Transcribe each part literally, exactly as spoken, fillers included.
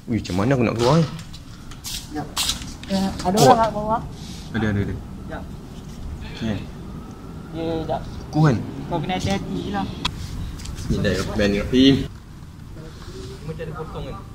Wih, macam mana aku nak keluar ni? Sekejap. Eh, ada orang kat bawah? Ada, ada, ada. Sekejap. Okay. Ya, sekejap. Aku kan? Kau kena hati-hati je lah. Bismillahirrahmanirrahim. Macam ada potong kan?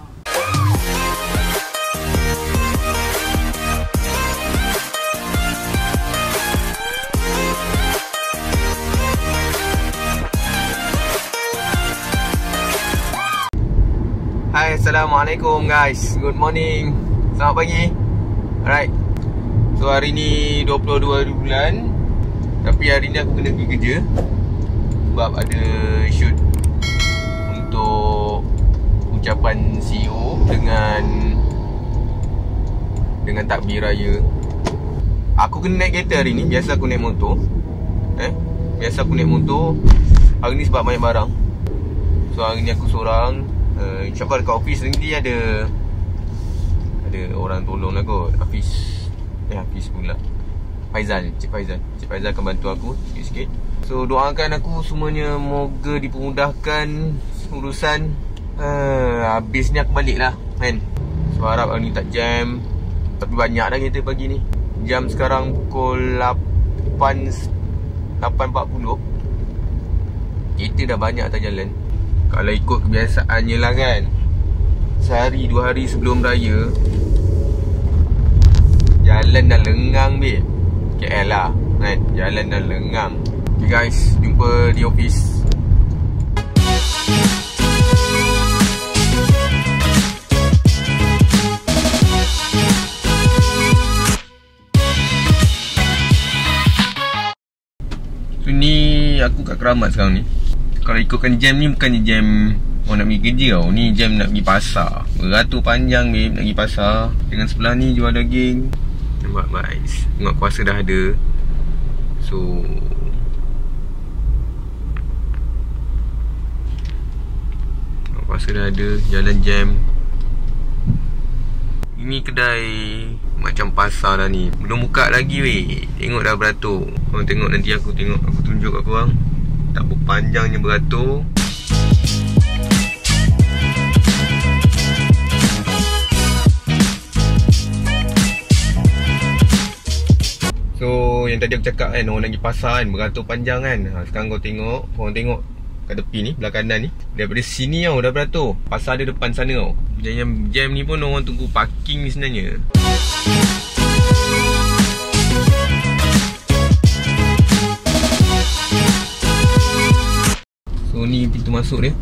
Hai, Assalamualaikum guys. Good morning. Selamat pagi. Alright. So hari ni dua puluh dua bulan. Tapi hari ni aku kena pergi kerja sebab ada shoot untuk ucapan C E O dengan dengan takbir raya. Aku kena naik kereta hari ni. Biasa aku naik motor. Eh, biasa aku naik motor. Hari ni sebab banyak barang. So hari ni aku seorang. Uh, InsyaAllah dekat office nanti ada Ada orang tolong lah kot. Hafiz Eh Hafiz pula Faizal, Cik Faizal Cik Faizal akan bantu aku sikit-sikit. So doakan aku semuanya moga dipermudahkan urusan. uh, Habis ni aku balik lah kan. So harap hari ni tak jam. Tapi banyak dah kereta pagi ni. Jam sekarang pukul lapan empat puluh. Kereta dah banyak atas jalan. Kalau ikut kebiasaannya lah kan, sehari dua hari sebelum raya jalan dah lengang babe. K L lah kan, jalan dah lengang. Okay guys, jumpa di office. So ni aku kat Keramat sekarang ni. Kalau ikutkan jam ni bukannya jam orang nak pergi kerja tau. Ni jam nak pergi pasar. Beratur panjang babe nak pergi pasar. Dengan sebelah ni jual daging. Nampak guys, bunga kuasa dah ada. So bunga kuasa dah ada. Jalan jam. Ini kedai macam pasar dah ni. Belum buka lagi weh. Tengok dah beratur. Korang tengok nanti aku tengok. Aku tunjuk kat korang. Tak berpanjangnya beratur. So yang tadi aku cakap kan, orang nak pergi pasar kan, beratur panjang kan. ha, Sekarang kau tengok, korang tengok kat tepi ni, belah kanan ni. Daripada sini tau dah beratur. Pasar dia depan sana tau. Jam, jam ni pun orang tunggu parking ni sebenarnya. So ni pintu masuk dia.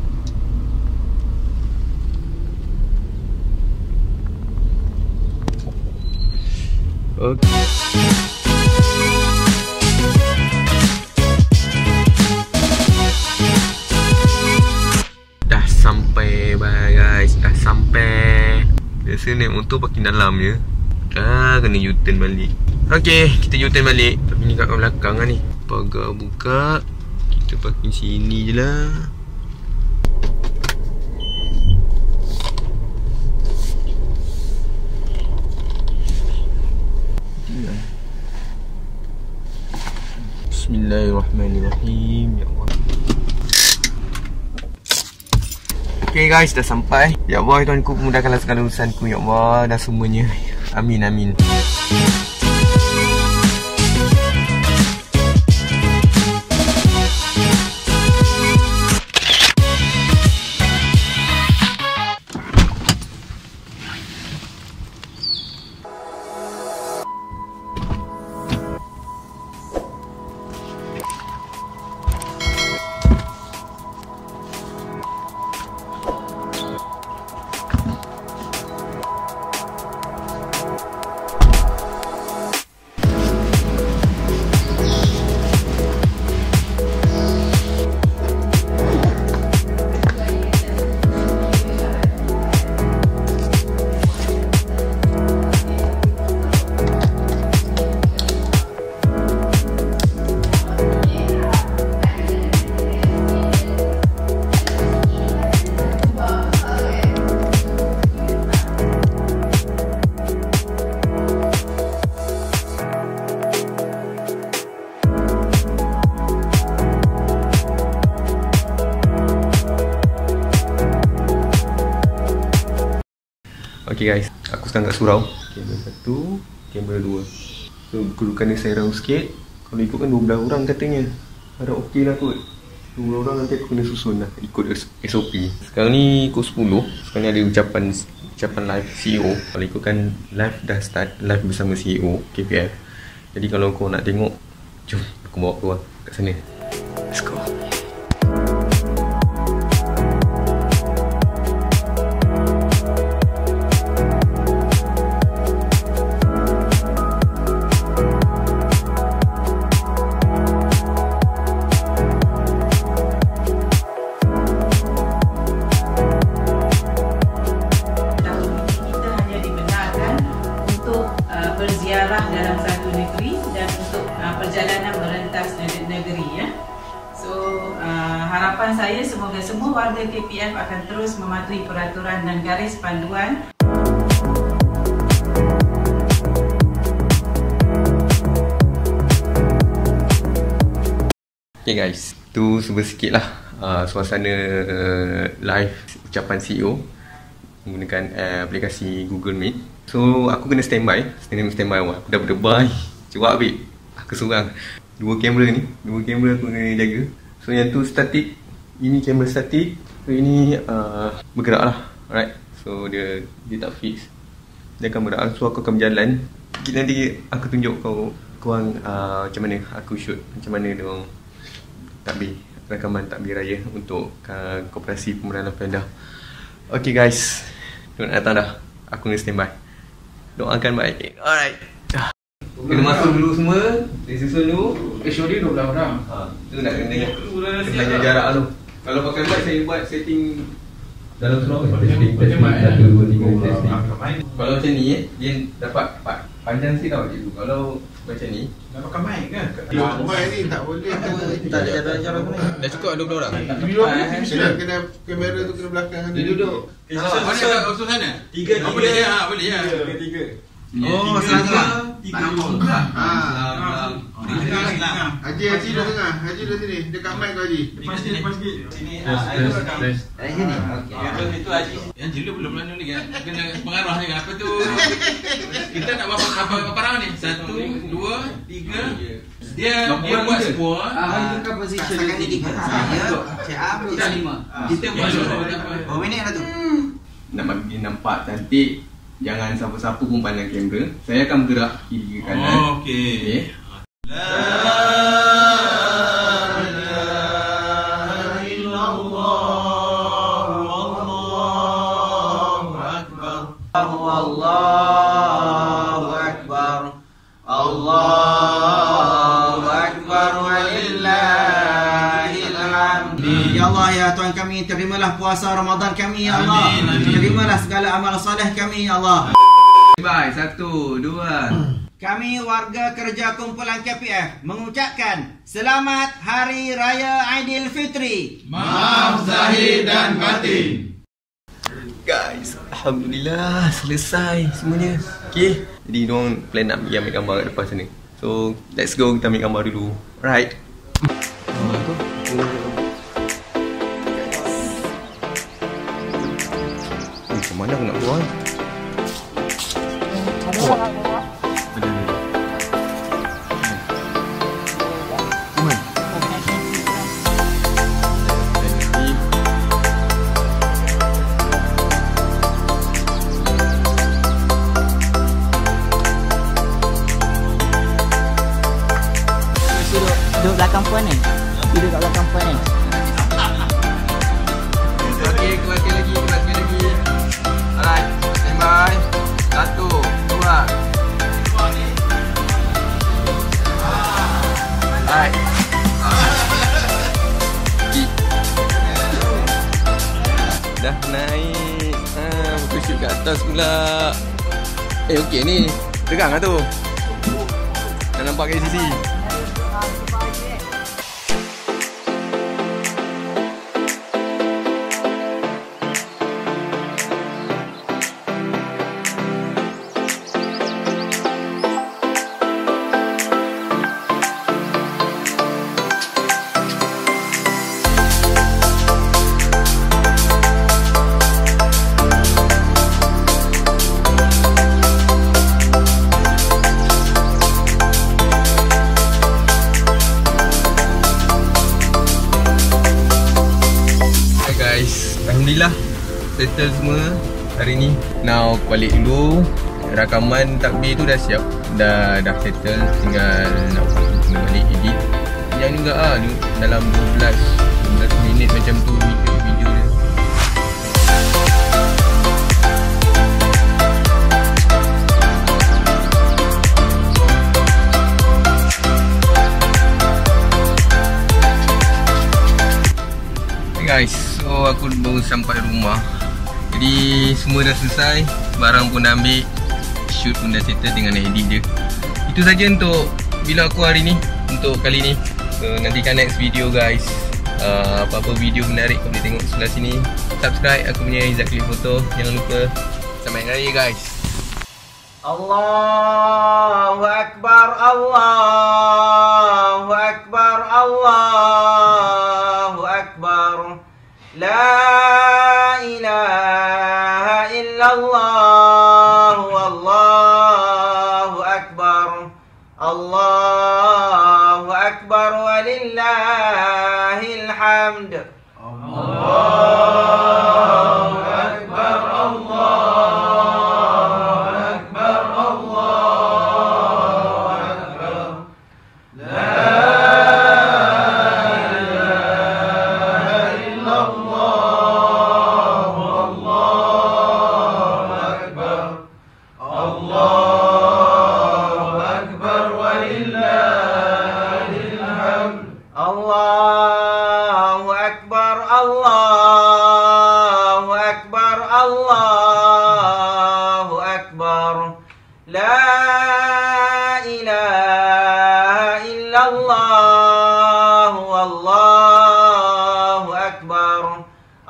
Okay. Dah sampai guys, dah sampai. Biasa naik motor parking dalam je. Dah kena U-turn balik. Okay, kita U-turn balik. Tapi ni kat belakang lah ni. Pagar buka. Kita parking sini je lah. Bismillahirrahmanirrahim. Ya Allah. Okay guys, dah sampai. Ya Allah, Tuhanku mudahkanlah segala urusanku. Ya Allah, dah semuanya. Amin, amin. Okay guys, aku sekarang kat surau. Kamera satu, kamera dua. So aku kena saya round sikit. Kalau ikut kan dua belas orang katanya. Harap okey lah kot. dua belas orang nanti aku kena susun lah ikut S O P. Sekarang ni pukul sepuluh. Sekarang ni ada ucapan ucapan live C E O. Kalau ikutkan live dah start, live bersama C E O K P F. Jadi kalau kau nak tengok, jom aku bawa keluar kat sana. Let's go. Berziarah dalam satu negeri dan untuk uh, perjalanan merentas negeri ya. So uh, harapan saya semoga semua warga K P F akan terus mematuhi peraturan dan garis panduan. Okay guys, tu cuba sikit lah uh, suasana uh, live ucapan C E O menggunakan uh, aplikasi Google Meet. So aku kena standby, standby standby awal. Aku dah berdebai, cuba ambil. Aku seorang. Dua kamera ni, dua kamera aku kena jaga. So yang tu statik, ini kamera statik. So ini uh, bergerak lah, alright. So dia dia tak fix. Dia akan bergerak. So aku akan berjalan. Nanti aku tunjuk kau korang uh, macam mana aku shoot, macam mana dia orang takbir, rakaman takbir raya untuk uh, Koperasi Pemenangan Pendah. Okay guys, tengok datang dah. Aku kena standby. Doakan baik. Alright. Kena masuk dulu semua. Dia susun dulu. H O D dua belas orang. Ha, tu nak kena kena jaga jarak tu. Kalau pakai mic saya buat setting dalam surau kan. Setting satu dua tiga testing. Kalau macam ni eh, dia dapat panjang sikit tau cikgu. Kalau macam ni Nak pakai mic kan? Mic ni tak boleh. Tak ada jalan-jalan ni. dah cukup dua puluh orang. Video ni mesti kena kamera tu kena belakang dia duduk. Mana usul sana? Tiga, tiga. Boleh ya, boleh ya. Tiga, tiga. Oh, salah. Tiga tiga. Ha. Tiga. Haji Haji dah tengah. Haji dah sini. Dekat mic kau Haji. Lepas sikit, lepas sikit. Sini. Dari sini. Okey. Itu Haji. Yang jelu belum lalu ni kan. Kena pengaruh ni kan. Apa tu? Kita nak berapa berapa berapa round ni? Satu, dua, tiga. Dia dia buat semua. Ah, itu position dia tiga. Saya, Cik Am, Cik lima. Kita buat semua. Oh, minit lah tu. Nak bagi nampak cantik, jangan siapa-siapa pun pandang kamera. Saya akan bergerak kiri ke kanan. Oh, okey. Okey. Allahu Akbar. Allahu Akbar walillahil hamd. Ya Allah, ya Tuhan kami, terimalah puasa Ramadan kami ya Allah. Amin, amin. Terimalah segala amal soleh kami ya Allah. Bye, satu, dua. Kami warga kerja kumpulan K P F mengucapkan Selamat Hari Raya Aidilfitri. Maaf zahir dan batin. Guys, alhamdulillah selesai semuanya. Okay, jadi diorang plan nak pergi ambil gambar kat depan sana. So, let's go, kita ambil gambar dulu. Alright. Eh, macam mana aku nak keluar? Ada orang bawa. Duduk belakang puan ni. Duduk kat belakang puan ni. Okay, keluarkan lagi, keluarkan lagi. Alright, standby. Satu, dua. Alright. Dah naik. Ah, betul kat atas pula. Eh, okey ni. Tegang lah tu. Dah nampak kat sisi. settle semua hari ni. Now balik dulu. Rakaman takbir tu dah siap, dah dah settle, tinggal nak kena balik edit. Yang juga ah dalam dua belas minit macam tu video, video dia. Hey guys, so aku baru sampai rumah. Jadi semua dah selesai, barang pun dah ambil, shoot pun dah settle, tinggal nak edit je. Itu saja untuk vlog aku hari ni, untuk kali ni. So nantikan next video guys. uh, Apa-apa video menarik kau boleh tengok sebelah sini. Subscribe aku punya Izzat Click Photo. Jangan lupa. Selamat Hari Raya guys. Allahu Akbar, Allahu Akbar, Allahu Akbar. La ilaha illallah, wallahu akbar. Allahu akbar walillahil hamd. Allahu akbar, Allahu akbar, Allahu akbar. La Allahu Akbar, Allahu Akbar, Allahu Akbar. La ilaha illallah, wallahu akbar.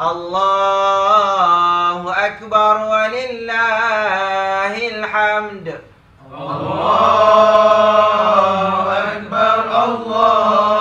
Allahu Akbar walillahil hamd. Allahu Akbar, Allah.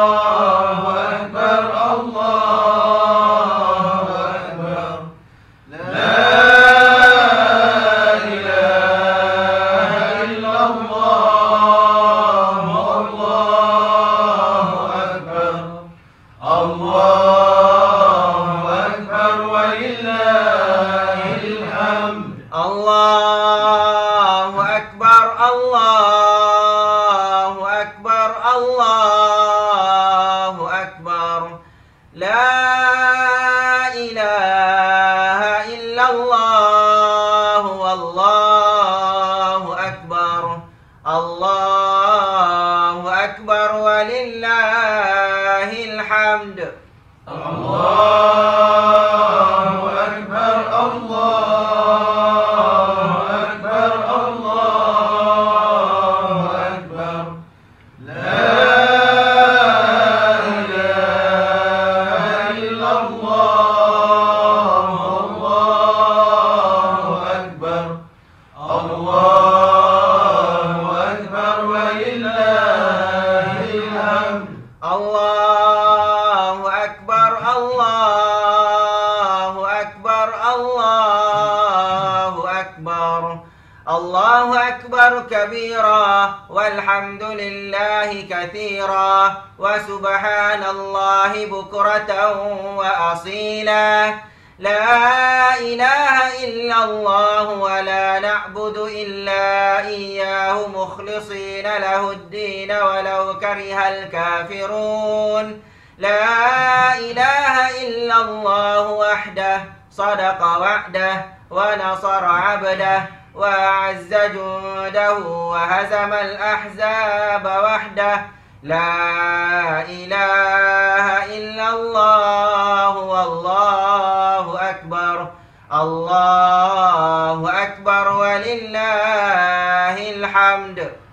Allahu Akbar, Allahu Akbar, Allahu Akbar. La ilaha illallah, wallahu akbar. Allahu Akbar walillahil hamd. Allahu Akbar, Allah. Allahu Akbar, Allahu Akbar, Allahu Akbar. Allahu Akbar kabira, walhamdulillahi kathira, wa subhanallahi bukratan wa asila. La ilaha illallah wa la na'budu illa iyyahu mukhlisina lahuddin walau karihal kafirun. La ilaha illallah wahdah sadaqa wa'dah wa nasara 'abdah wa a'azza jundahu wa hazama al-ahzaba wahdah. La ilaha illallah, wallahu akbar. Allahu akbar walillahil hamd.